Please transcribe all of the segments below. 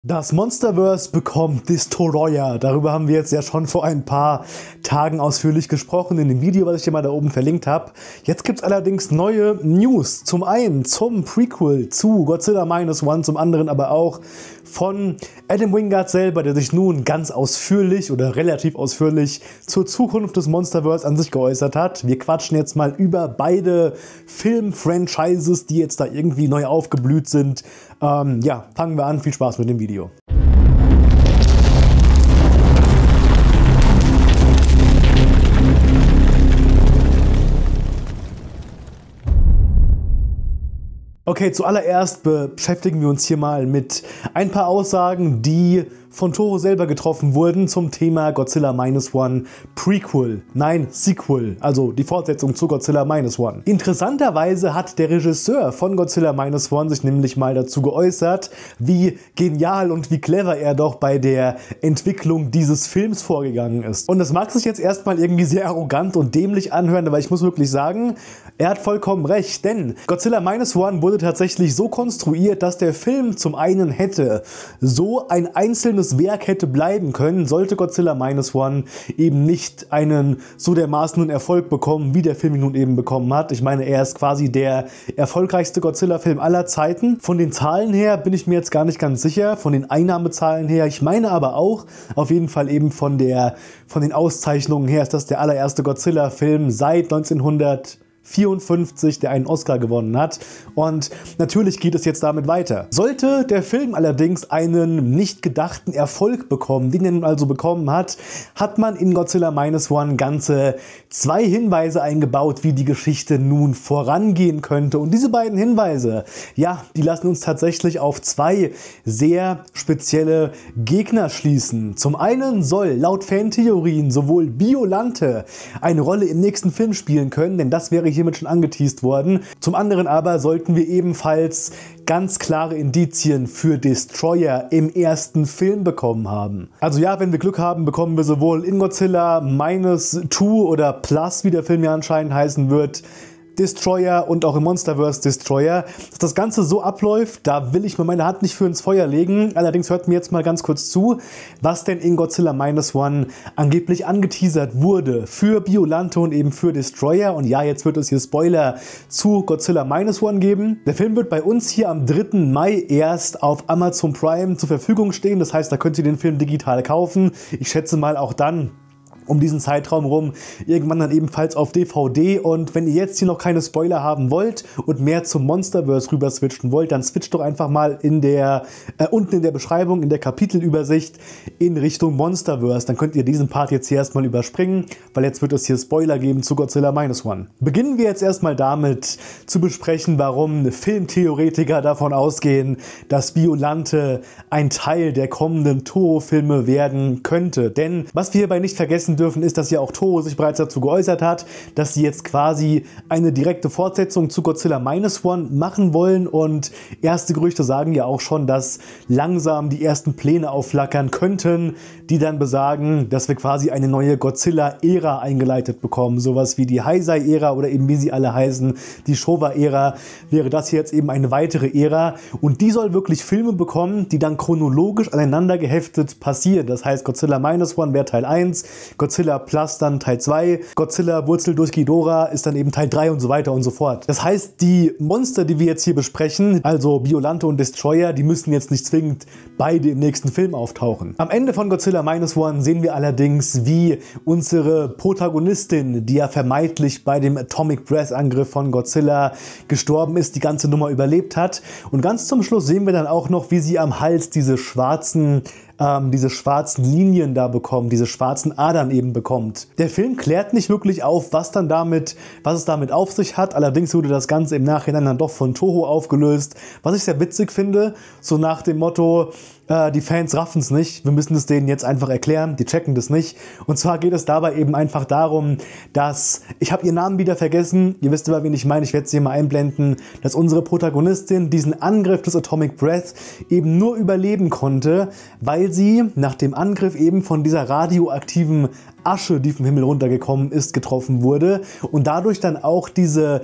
Das Monsterverse bekommt Destroyer. Darüber haben wir jetzt ja schon vor ein paar Tagen ausführlich gesprochen in dem Video, was ich dir mal da oben verlinkt habe. Jetzt gibt es allerdings neue News. Zum einen zum Prequel zu Godzilla Minus One, zum anderen aber auch von Adam Wingard selber, der sich nun ganz ausführlich oder relativ ausführlich zur Zukunft des Monsterverse an sich geäußert hat. Wir quatschen jetzt mal über beide Film-Franchises, die jetzt da irgendwie neu aufgeblüht sind. Ja, fangen wir an. Viel Spaß mit dem Video. Okay, zuallererst beschäftigen wir uns hier mal mit ein paar Aussagen, die von Toho selber getroffen wurden zum Thema Godzilla Minus One Prequel. Nein, Sequel, also die Fortsetzung zu Godzilla Minus One. Interessanterweise hat der Regisseur von Godzilla Minus One sich nämlich mal dazu geäußert, wie genial und wie clever er doch bei der Entwicklung dieses Films vorgegangen ist. Und das mag sich jetzt erstmal irgendwie sehr arrogant und dämlich anhören, aber ich muss wirklich sagen, er hat vollkommen recht, denn Godzilla Minus One wurde tatsächlich so konstruiert, dass der Film zum einen hätte so ein einzelnes Werk hätte bleiben können, sollte Godzilla Minus One eben nicht einen so dermaßenen Erfolg bekommen, wie der Film ihn nun eben bekommen hat. Ich meine, er ist quasi der erfolgreichste Godzilla-Film aller Zeiten. Von den Zahlen her bin ich mir jetzt gar nicht ganz sicher, von den Einnahmezahlen her. Ich meine aber auch, auf jeden Fall eben von den Auszeichnungen her, ist das der allererste Godzilla-Film seit 1954, der einen Oscar gewonnen hat. Und natürlich geht es jetzt damit weiter. Sollte der Film allerdings einen nicht gedachten Erfolg bekommen, den er nun also bekommen hat, hat man in Godzilla Minus One ganze 2 Hinweise eingebaut, wie die Geschichte nun vorangehen könnte. Und diese beiden Hinweise, ja, die lassen uns tatsächlich auf 2 sehr spezielle Gegner schließen. Zum einen soll laut Fantheorien sowohl Biolante eine Rolle im nächsten Film spielen können, denn das wäre hiermit schon angeteast worden. Zum anderen aber sollten wir ebenfalls ganz klare Indizien für Destroyer im ersten Film bekommen haben. Also ja, wenn wir Glück haben, bekommen wir sowohl in Godzilla Minus 2 oder Plus, wie der Film ja anscheinend heißen wird, Destroyer und auch im Monsterverse Destroyer. Dass das Ganze so abläuft, da will ich mir meine Hand nicht für ins Feuer legen. Allerdings hört mir jetzt mal ganz kurz zu, was denn in Godzilla Minus One angeblich angeteasert wurde für Biolante und eben für Destroyer. Und ja, jetzt wird es hier Spoiler zu Godzilla Minus One geben. Der Film wird bei uns hier am 3. Mai erst auf Amazon Prime zur Verfügung stehen. Das heißt, da könnt ihr den Film digital kaufen. Ich schätze mal auch dann um diesen Zeitraum rum, irgendwann dann ebenfalls auf DVD. Und wenn ihr jetzt hier noch keine Spoiler haben wollt und mehr zum Monsterverse rüber switchen wollt, dann switcht doch einfach mal unten in der Beschreibung, in der Kapitelübersicht in Richtung Monsterverse. Dann könnt ihr diesen Part jetzt hier erstmal überspringen, weil jetzt wird es hier Spoiler geben zu Godzilla Minus One. Beginnen wir jetzt erstmal damit zu besprechen, warum Filmtheoretiker davon ausgehen, dass Biolante ein Teil der kommenden Toho-Filme werden könnte. Denn was wir hierbei nicht vergessen dürfen, ist, dass ja auch Toho sich bereits dazu geäußert hat, dass sie jetzt quasi eine direkte Fortsetzung zu Godzilla Minus One machen wollen, und erste Gerüchte sagen ja auch schon, dass langsam die ersten Pläne aufflackern könnten, die dann besagen, dass wir quasi eine neue Godzilla-Ära eingeleitet bekommen. Sowas wie die Heisei-Ära oder eben wie sie alle heißen, die Showa-Ära, wäre das hier jetzt eben eine weitere Ära, und die soll wirklich Filme bekommen, die dann chronologisch aneinander geheftet passieren. Das heißt, Godzilla Minus One wäre Teil 1, Godzilla Plus dann Teil 2, Godzilla Wurzel durch Ghidorah ist dann eben Teil 3 und so weiter und so fort. Das heißt, die Monster, die wir jetzt hier besprechen, also Biolante und Destroyer, die müssen jetzt nicht zwingend beide im nächsten Film auftauchen. Am Ende von Godzilla Minus One sehen wir allerdings, wie unsere Protagonistin, die ja vermeintlich bei dem Atomic Breath Angriff von Godzilla gestorben ist, die ganze Nummer überlebt hat. Und ganz zum Schluss sehen wir dann auch noch, wie sie am Hals diese schwarzen Linien da bekommt, diese schwarzen Adern eben bekommt. Der Film klärt nicht wirklich auf, was es damit auf sich hat. Allerdings wurde das Ganze im Nachhinein dann doch von Toho aufgelöst, was ich sehr witzig finde, so nach dem Motto, die Fans raffen es nicht, wir müssen es denen jetzt einfach erklären, die checken das nicht. Und zwar geht es dabei eben einfach darum, dass, ich habe ihren Namen wieder vergessen, ihr wisst aber, wen ich meine, ich werde es hier mal einblenden, dass unsere Protagonistin diesen Angriff des Atomic Breath eben nur überleben konnte, weil sie nach dem Angriff eben von dieser radioaktiven Asche, die vom Himmel runtergekommen ist, getroffen wurde und dadurch dann auch diese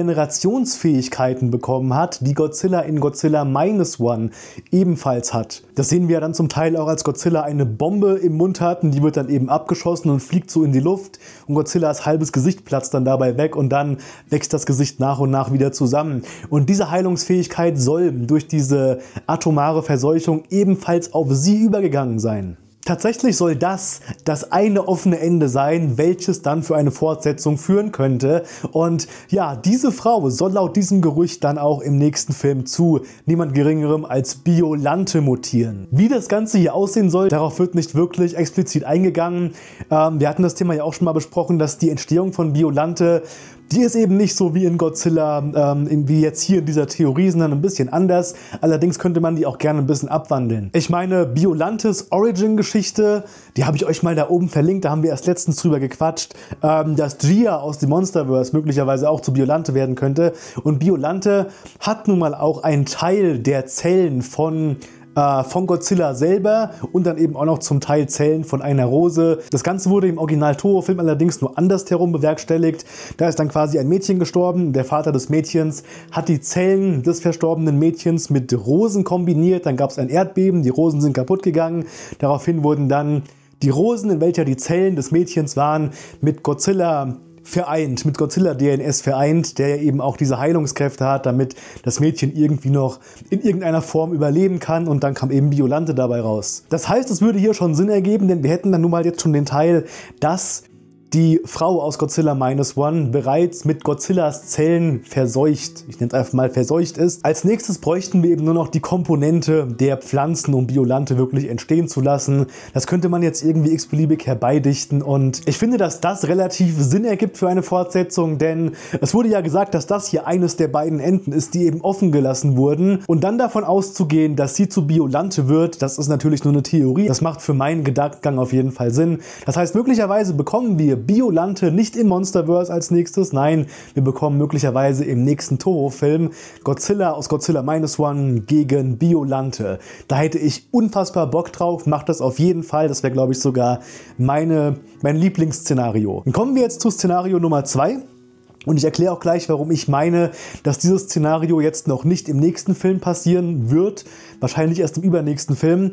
Regenerationsfähigkeiten bekommen hat, die Godzilla in Godzilla Minus One ebenfalls hat. Das sehen wir ja dann zum Teil auch, als Godzilla eine Bombe im Mund hat und die wird dann eben abgeschossen und fliegt so in die Luft und Godzillas halbes Gesicht platzt dann dabei weg und dann wächst das Gesicht nach und nach wieder zusammen. Und diese Heilungsfähigkeit soll durch diese atomare Verseuchung ebenfalls auf sie übergegangen sein. Tatsächlich soll das eine offene Ende sein, welches dann für eine Fortsetzung führen könnte. Und ja, diese Frau soll laut diesem Gerücht dann auch im nächsten Film zu niemand Geringerem als Biolante mutieren. Wie das Ganze hier aussehen soll, darauf wird nicht wirklich explizit eingegangen. Wir hatten das Thema ja auch schon mal besprochen, dass die Entstehung von Biolante, die ist eben nicht so wie in Godzilla, wie jetzt hier in dieser Theorie, sondern ein bisschen anders. Allerdings könnte man die auch gerne ein bisschen abwandeln. Ich meine, Biolantes Origin-Geschichte, die habe ich euch mal da oben verlinkt, da haben wir erst letztens drüber gequatscht, dass Gia aus dem Monsterverse möglicherweise auch zu Biolante werden könnte. Und Biolante hat nun mal auch einen Teil der Zellen von Godzilla selber und dann eben auch noch zum Teil Zellen von einer Rose. Das Ganze wurde im Original-Toho-Film allerdings nur andersherum bewerkstelligt. Da ist dann quasi ein Mädchen gestorben. Der Vater des Mädchens hat die Zellen des verstorbenen Mädchens mit Rosen kombiniert. Dann gab es ein Erdbeben, die Rosen sind kaputt gegangen. Daraufhin wurden dann die Rosen, in welcher die Zellen des Mädchens waren, mit Godzilla vereint, mit Godzilla-DNS vereint, der ja eben auch diese Heilungskräfte hat, damit das Mädchen irgendwie noch in irgendeiner Form überleben kann und dann kam eben Biolante dabei raus. Das heißt, es würde hier schon Sinn ergeben, denn wir hätten dann nun mal jetzt schon den Teil, dass die Frau aus Godzilla Minus One bereits mit Godzillas Zellen verseucht, ich nenne es einfach mal verseucht ist. Als nächstes bräuchten wir eben nur noch die Komponente der Pflanzen, um Biolante wirklich entstehen zu lassen. Das könnte man jetzt irgendwie x-beliebig herbeidichten und ich finde, dass das relativ Sinn ergibt für eine Fortsetzung, denn es wurde ja gesagt, dass das hier eines der beiden Enden ist, die eben offen gelassen wurden und dann davon auszugehen, dass sie zu Biolante wird, das ist natürlich nur eine Theorie. Das macht für meinen Gedankengang auf jeden Fall Sinn. Das heißt, möglicherweise bekommen wir Biolante nicht im Monsterverse als nächstes, nein, wir bekommen möglicherweise im nächsten Toho-Film Godzilla aus Godzilla Minus One gegen Biolante. Da hätte ich unfassbar Bock drauf, macht das auf jeden Fall, das wäre glaube ich sogar mein Lieblingsszenario. Dann kommen wir jetzt zu Szenario Nummer 2. Und ich erkläre auch gleich, warum ich meine, dass dieses Szenario jetzt noch nicht im nächsten Film passieren wird. Wahrscheinlich erst im übernächsten Film.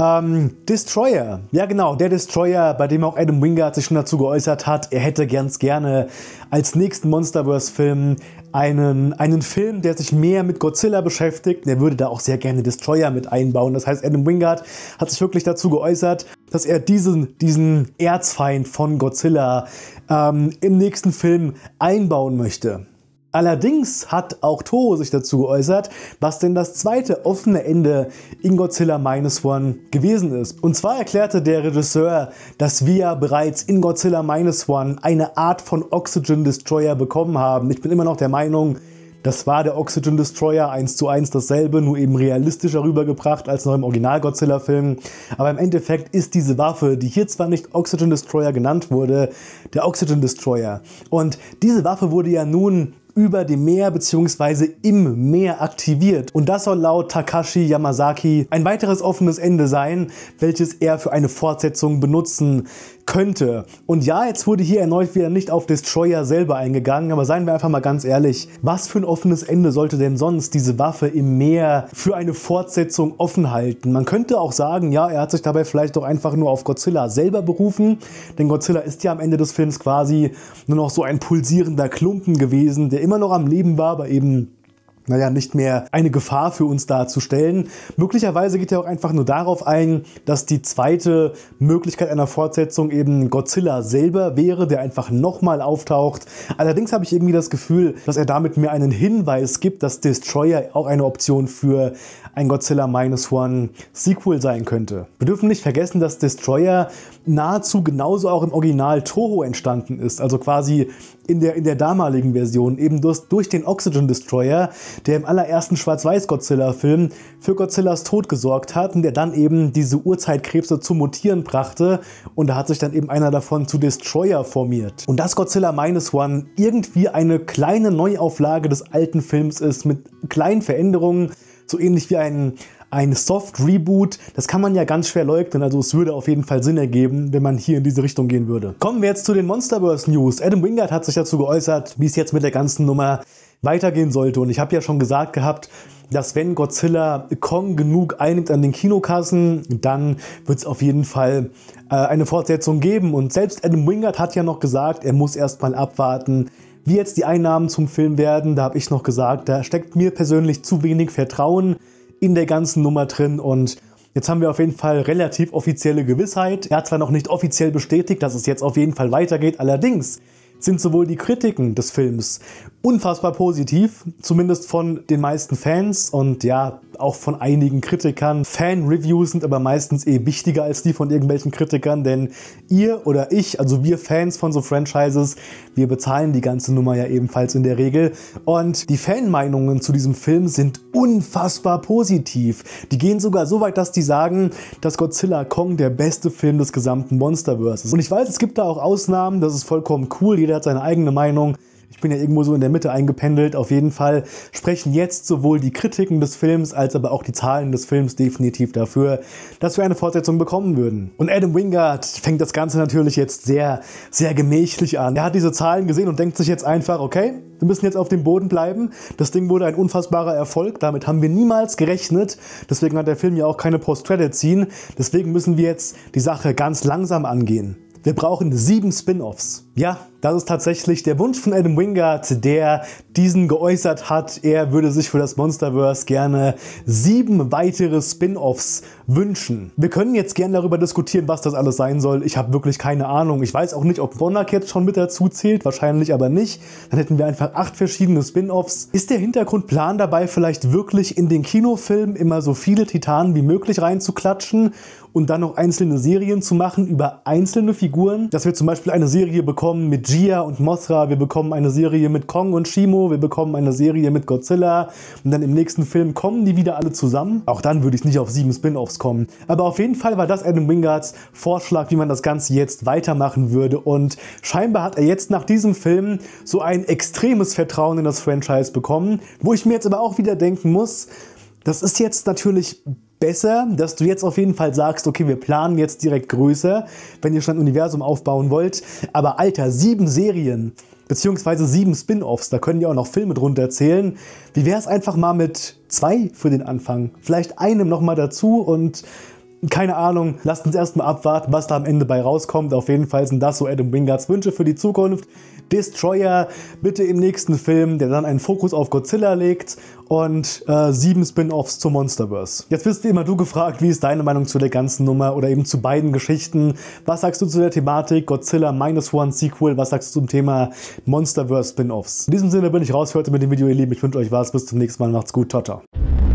Destroyer. Ja genau, der Destroyer, bei dem auch Adam Wingard sich schon dazu geäußert hat, er hätte ganz gerne als nächsten Monsterverse-Film einen Film, der sich mehr mit Godzilla beschäftigt. Er würde da auch sehr gerne Destroyer mit einbauen. Das heißt, Adam Wingard hat sich wirklich dazu geäußert, dass er diesen Erzfeind von Godzilla im nächsten Film einbauen möchte. Allerdings hat auch Toho sich dazu geäußert, was denn das zweite offene Ende in Godzilla Minus One gewesen ist. Und zwar erklärte der Regisseur, dass wir bereits in Godzilla Minus One eine Art von Oxygen Destroyer bekommen haben. Ich bin immer noch der Meinung, das war der Oxygen Destroyer 1:1 dasselbe, nur eben realistischer rübergebracht als noch im Original-Godzilla-Film. Aber im Endeffekt ist diese Waffe, die hier zwar nicht Oxygen Destroyer genannt wurde, der Oxygen Destroyer. Und diese Waffe wurde ja nun über dem Meer bzw. im Meer aktiviert. Und das soll laut Takashi Yamazaki ein weiteres offenes Ende sein, welches er für eine Fortsetzung benutzen könnte. Und ja, jetzt wurde hier erneut wieder nicht auf Destroyer selber eingegangen, aber seien wir einfach mal ganz ehrlich, was für ein offenes Ende sollte denn sonst diese Waffe im Meer für eine Fortsetzung offen halten? Man könnte auch sagen, ja, er hat sich dabei vielleicht doch einfach nur auf Godzilla selber berufen, denn Godzilla ist ja am Ende des Films quasi nur noch so ein pulsierender Klumpen gewesen, der immer noch am Leben war, aber eben nicht mehr eine Gefahr für uns darzustellen. Möglicherweise geht er auch einfach nur darauf ein, dass die zweite Möglichkeit einer Fortsetzung eben Godzilla selber wäre, der einfach nochmal auftaucht. Allerdings habe ich irgendwie das Gefühl, dass er damit mir einen Hinweis gibt, dass Destroyer auch eine Option für ein Godzilla Minus One Sequel sein könnte. Wir dürfen nicht vergessen, dass Destroyer nahezu genauso auch im Original Toho entstanden ist, also quasi in der damaligen Version, eben durch den Oxygen Destroyer, der im allerersten Schwarz-Weiß-Godzilla-Film für Godzillas Tod gesorgt hat und der dann eben diese Urzeitkrebse zum Mutieren brachte und da hat sich dann eben einer davon zu Destroyer formiert. Und dass Godzilla Minus One irgendwie eine kleine Neuauflage des alten Films ist mit kleinen Veränderungen, so ähnlich wie ein ein Soft-Reboot, das kann man ja ganz schwer leugnen, also es würde auf jeden Fall Sinn ergeben, wenn man hier in diese Richtung gehen würde. Kommen wir jetzt zu den Monsterverse News. Adam Wingard hat sich dazu geäußert, wie es jetzt mit der ganzen Nummer weitergehen sollte. Und ich habe ja schon gesagt gehabt, dass wenn Godzilla Kong genug einnimmt an den Kinokassen, dann wird es auf jeden Fall eine Fortsetzung geben. Und selbst Adam Wingard hat ja noch gesagt, er muss erstmal abwarten, wie jetzt die Einnahmen zum Film werden. Da habe ich noch gesagt, da steckt mir persönlich zu wenig Vertrauen in der ganzen Nummer drin. Und jetzt haben wir auf jeden Fall relativ offizielle Gewissheit. Er hat zwar noch nicht offiziell bestätigt, dass es jetzt auf jeden Fall weitergeht, allerdings sind sowohl die Kritiken des Films unfassbar positiv, zumindest von den meisten Fans und ja, auch von einigen Kritikern. Fan-Reviews sind aber meistens wichtiger als die von irgendwelchen Kritikern, denn ihr oder ich, also wir Fans von so Franchises, wir bezahlen die ganze Nummer ja ebenfalls in der Regel. Und die Fanmeinungen zu diesem Film sind unfassbar positiv. Die gehen sogar so weit, dass die sagen, dass Godzilla Kong der beste Film des gesamten Monsterverse ist. Und ich weiß, es gibt da auch Ausnahmen, das ist vollkommen cool, jeder hat seine eigene Meinung. Ich bin ja irgendwo so in der Mitte eingependelt. Auf jeden Fall sprechen jetzt sowohl die Kritiken des Films als aber auch die Zahlen des Films definitiv dafür, dass wir eine Fortsetzung bekommen würden. Und Adam Wingard fängt das Ganze natürlich jetzt sehr, sehr gemächlich an. Er hat diese Zahlen gesehen und denkt sich jetzt einfach, okay, wir müssen jetzt auf dem Boden bleiben. Das Ding wurde ein unfassbarer Erfolg. Damit haben wir niemals gerechnet. Deswegen hat der Film ja auch keine Post-Credit-Scene. Deswegen müssen wir jetzt die Sache ganz langsam angehen. Wir brauchen 7 Spin-Offs. Ja, das ist tatsächlich der Wunsch von Adam Wingard, der diesen geäußert hat. Er würde sich für das Monsterverse gerne 7 weitere Spin-Offs wünschen. Wir können jetzt gerne darüber diskutieren, was das alles sein soll. Ich habe wirklich keine Ahnung. Ich weiß auch nicht, ob Monarch jetzt schon mit dazu zählt. Wahrscheinlich aber nicht. Dann hätten wir einfach 8 verschiedene Spin-Offs. Ist der Hintergrundplan dabei vielleicht wirklich in den Kinofilm immer so viele Titanen wie möglich reinzuklatschen und dann noch einzelne Serien zu machen über einzelne Figuren? Dass wir zum Beispiel eine Serie bekommen mit Gia und Mothra, wir bekommen eine Serie mit Kong und Shimo, wir bekommen eine Serie mit Godzilla und dann im nächsten Film kommen die wieder alle zusammen. Auch dann würde ich nicht auf 7 Spin-Offs kommen. Aber auf jeden Fall war das Adam Wingards Vorschlag, wie man das Ganze jetzt weitermachen würde, und scheinbar hat er jetzt nach diesem Film so ein extremes Vertrauen in das Franchise bekommen, wo ich mir jetzt aber auch wieder denken muss, das ist jetzt natürlich besser, dass du jetzt auf jeden Fall sagst, okay, wir planen jetzt direkt größer, wenn ihr schon ein Universum aufbauen wollt. Aber Alter, 7 Serien, beziehungsweise 7 Spin-Offs, da können die auch noch Filme drunter zählen. Wie wäre es einfach mal mit 2 für den Anfang? Vielleicht einem nochmal dazu und keine Ahnung, lasst uns erstmal abwarten, was da am Ende bei rauskommt. Auf jeden Fall sind das so Adam Wingards Wünsche für die Zukunft. Destroyer bitte im nächsten Film, der dann einen Fokus auf Godzilla legt, und 7 Spin-Offs zum Monsterverse. Jetzt bist wie immer du gefragt, wie ist deine Meinung zu der ganzen Nummer oder eben zu beiden Geschichten? Was sagst du zu der Thematik Godzilla -1 Sequel? Was sagst du zum Thema Monsterverse Spin-Offs? In diesem Sinne bin ich raus für heute mit dem Video, ihr Lieben. Ich wünsche euch was. Bis zum nächsten Mal. Macht's gut. Ciao, ciao.